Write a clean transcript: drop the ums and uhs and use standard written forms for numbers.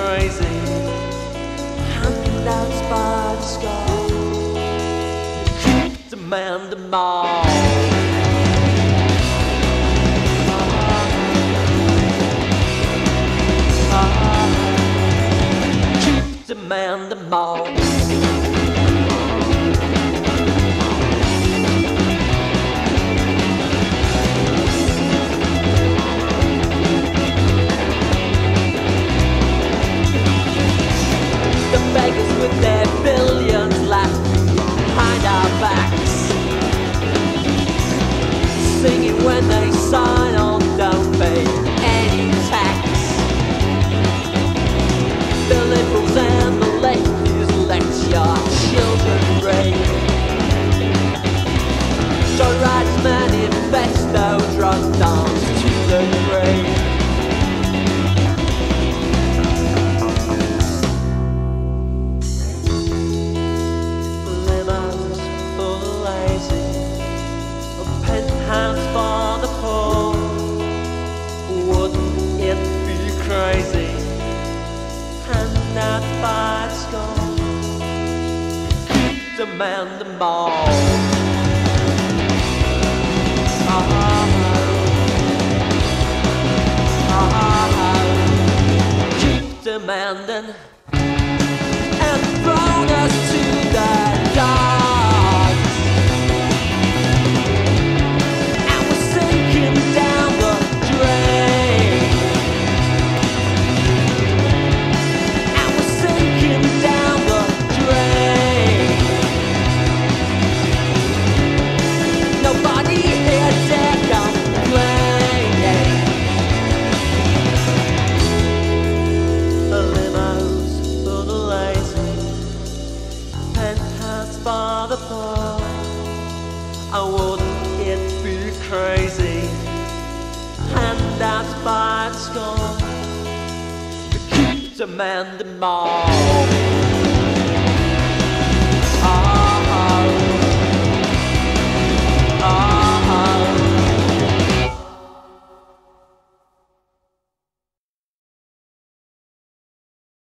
crazy. Handouts by the sky, keep demand them all. Keep demand them all. Beggars with their billions left behind our backs, singing when they sign on, don't pay any tax. The liberals and the lefties let your children reign. Joyriders, Manifesto, drug dance to the grave. Hands for the poor, wouldn't it be crazy? Handouts by the score, keep demand them all. Keep demanding and thrown us to the dogs. For the poor, wouldn't it be crazy? Handouts by the score, keep demanding more.